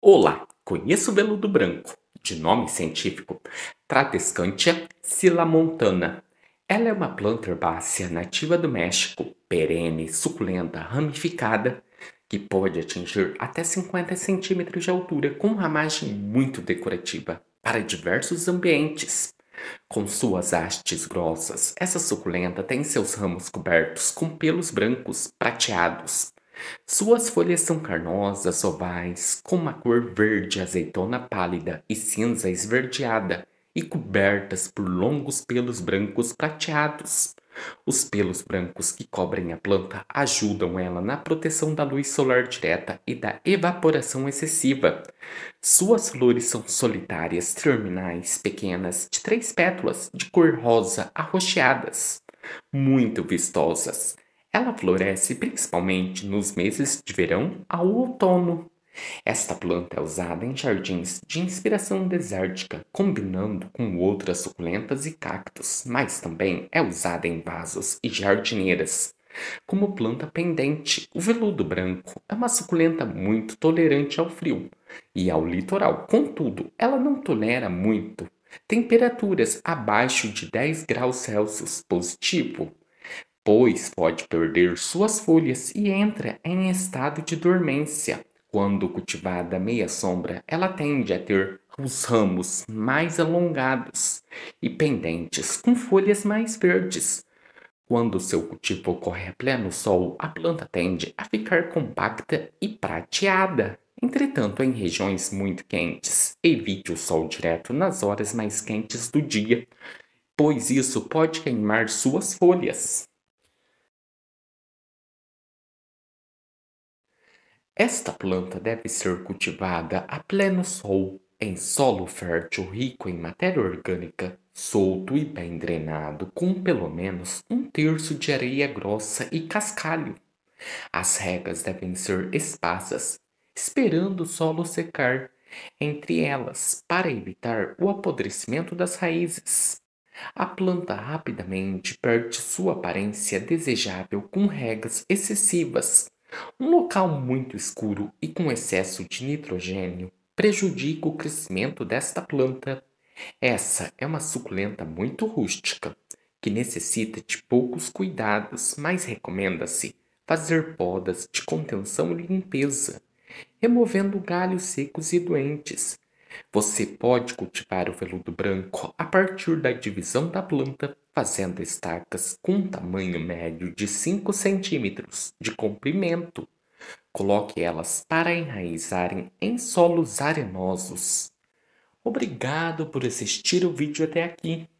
Olá, conheço o veludo branco, de nome científico Tradescantia silamontana. Ela é uma planta herbácea nativa do México, perene, suculenta, ramificada, que pode atingir até 50 centímetros de altura, com ramagem muito decorativa para diversos ambientes. Com suas hastes grossas, essa suculenta tem seus ramos cobertos com pelos brancos prateados. Suas folhas são carnosas, ovais, com uma cor verde azeitona pálida e cinza esverdeada, e cobertas por longos pelos brancos prateados. Os pelos brancos que cobrem a planta ajudam ela na proteção da luz solar direta e da evaporação excessiva. Suas flores são solitárias, terminais, pequenas, de 3 pétalas, de cor rosa, arroxeadas, muito vistosas. Ela floresce principalmente nos meses de verão ao outono. Esta planta é usada em jardins de inspiração desértica, combinando com outras suculentas e cactos, mas também é usada em vasos e jardineiras. Como planta pendente, o veludo branco é uma suculenta muito tolerante ao frio e ao litoral. Contudo, ela não tolera muito temperaturas abaixo de 10 graus Celsius positivo, pois pode perder suas folhas e entra em estado de dormência. Quando cultivada à meia sombra, ela tende a ter os ramos mais alongados e pendentes, com folhas mais verdes. Quando seu cultivo ocorre a pleno sol, a planta tende a ficar compacta e prateada. Entretanto, em regiões muito quentes, evite o sol direto nas horas mais quentes do dia, pois isso pode queimar suas folhas. Esta planta deve ser cultivada a pleno sol, em solo fértil rico em matéria orgânica, solto e bem drenado, com pelo menos 1/3 de areia grossa e cascalho. As regas devem ser esparsas, esperando o solo secar entre elas, para evitar o apodrecimento das raízes. A planta rapidamente perde sua aparência desejável com regas excessivas. Um local muito escuro e com excesso de nitrogênio prejudica o crescimento desta planta. Essa é uma suculenta muito rústica, que necessita de poucos cuidados, mas recomenda-se fazer podas de contenção e limpeza, removendo galhos secos e doentes. Você pode cultivar o veludo branco a partir da divisão da planta, fazendo estacas com um tamanho médio de 5 centímetros de comprimento. Coloque elas para enraizarem em solos arenosos. Obrigado por assistir o vídeo até aqui.